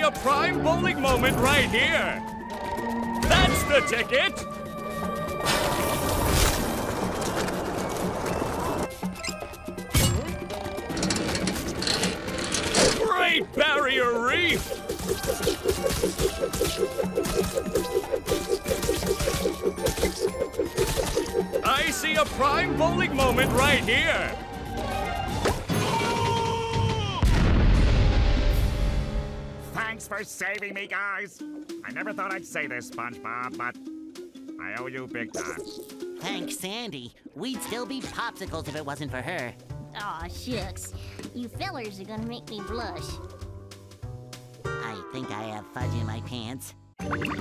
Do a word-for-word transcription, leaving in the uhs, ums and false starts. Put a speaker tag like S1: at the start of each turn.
S1: see a prime bowling moment right here. That's the ticket. Great barrier reef. I see a prime bowling moment right here.
S2: Thanks for saving me, guys. I never thought I'd say this, SpongeBob, but I owe you big time.
S3: Thanks, Sandy. We'd still be popsicles if it wasn't for her.
S4: Aw, shucks. You fellers are gonna make me blush.
S3: I think I have fudge in my pants.